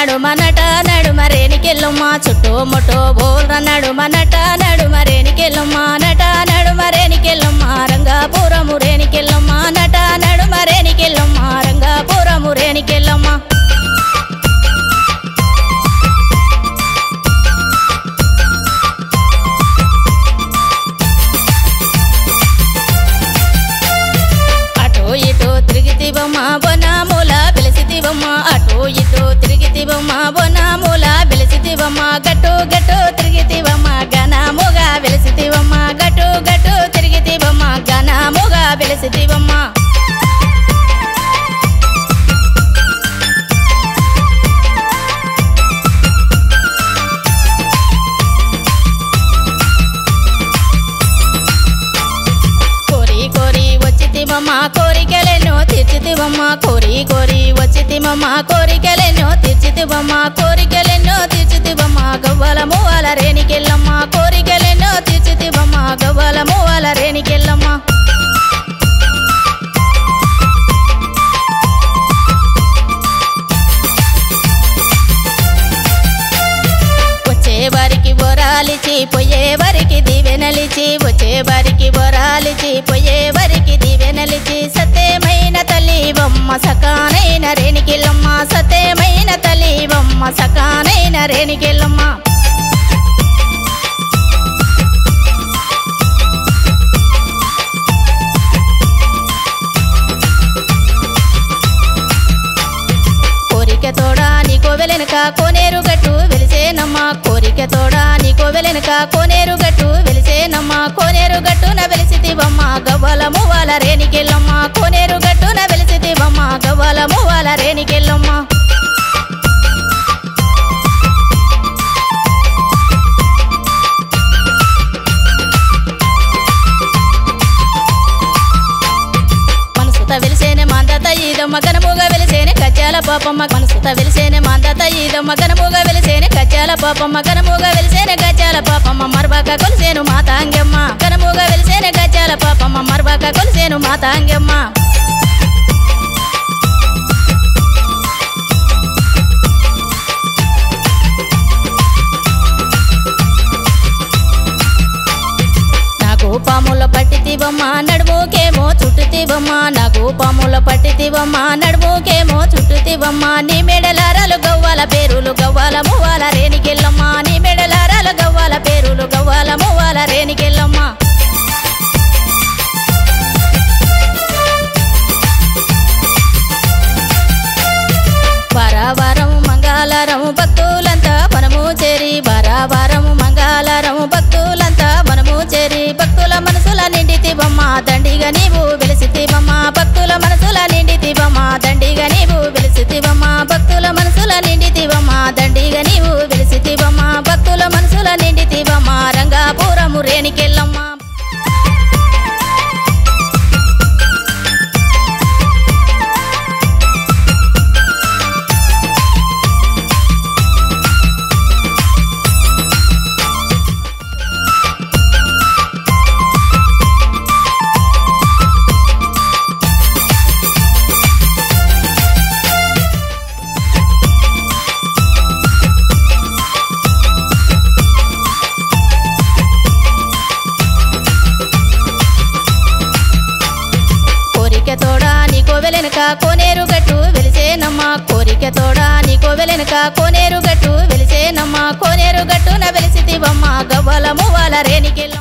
నడుమ నట నడుమ రేణికెళ్ళమ్మ చుట్టూ ముట్టూ బోల్ర నడుమ నట నడుమ రేణికెళ్ళమ్మ నట నడుమ రేణికెళ్ళమ్మ రంగాపురము రేణికెళ్ళమ్మ నట నడుమ రేణికెళ్ళమ్మ రంగాపురము రేణికెళ్ళమ్మ బొనామూల వెలిసితివమ్మ అటు ఇటు తిరిగితివమ్మ బొనామూల వెలిసితివమ్మ గట్టు గట్టు తిరిగితివమ్మ గణముగా వెలిసితివమ్మ గట్టు గట్టు తిరిగితివమ్మ గణముగా వెలిసితివమ్మ కోరి కోరి వచ్చితివమ్మ కోరికలెన్నో తీర్చితివమ్మ కోరి కోరి వచ్చితివమ్మ కోరికలెన్నో తీర్చితివమ్మ కోరికలెన్నో తీర్చితివమ్మ గవ్వలము అల రేణికెళ్ళమ్మ కోరికలెన్నో తీర్చితివమ్మ గవ్వలము అల రేణికెళ్ళమ్మ వచ్చేవారికి బొరాలిచి పోయేవారికి దివెనలిచి వచ్చేవారికి బొరాలిచి పోయేవారికి దివెనలిచి సత్యమైన తల్లివమ్మ సకానైన రేణికెళ్ళమ్మ సత్యమైన తల్లివమ్మ సకానైన రేణికెళ్ళమ్మ కోరిక తోడా నీకో వెలెనక కోనేరు గట్టు వెలిసేనమ్మ కోరిక తోడా నీకో వెలెనక కోనేరు గట్టు వెలిసేనమ్మ కోనేరు గట్టున వెలిసితివమ్మ గవ్వలము వాళ్ళ రేణికెళ్ళమ్మ కోనేరు గట్టున వెలిసితివమ్మ గవ్వలము వాళ్ళ రేణికెళ్ళమ్మ మనసుత వెలిసేనే మాందత ఈదమ్మ గనముగా వెలిసేనే కచ్చాల పాపమ్మ మనసుత వెలిసేనే మాందత ఈదమ్మ గనముగా వెలిసేనే కచ్చాల పాపమ్మ గనముగా వెలిసేనే గచ్చాల పాపమ్మ మర్బాక కొలిసేను మాతాంగమ్మ గనముగా వెలిసేనే గచ్చాల పాపమ్మ మర్బాక కొలిసేను మాతాంగమ్మ పాముల పట్టితివమ్మ నడుముకేమో చుట్టుతివమ్మ నాకు పాముల పట్టితివమ్మ నడుముకేమో చుట్టుతివమ్మ నీ మెడలారాలు గవ్వాల పేరులు గవ్వాల మువ్వాల రేణికెళ్ళమ్మ నీ మెడలారాలు గవ్వాల పేరులు గవ్వాల మువ్వాల రేణికెళ్ళమ్మ వారావారం మంగళవారం భక్తులంతా మనము చేరి వారావారం మంగళవారం భక్తులంతా మనము చేరి భక్తుల మనసుల నిండితివమ్మ దండిగా నీవు వెలిసితివమ్మ భక్తుల మనసుల నిండితివమ్మ దండిగా నీవు వెలిసితివమ్మ భక్తుల మనసుల నిండితివమ్మ దండిగా నీవు వెలిసితివమ్మ భక్తుల మనసుల నిండితివమ్మ రంగాపురము రేణికెళ్ళమ్మ కోనేరు గట్టు వెలిసేనమ్మ కోరిక తోడా నీకో వెలెనక కోనేరు గట్టు వెలిసేనమ్మ కోనేరు గట్టున వెలిసితివమ్మ గవ్వలము వాళ్ళ రేణికెళ్ళమ్మ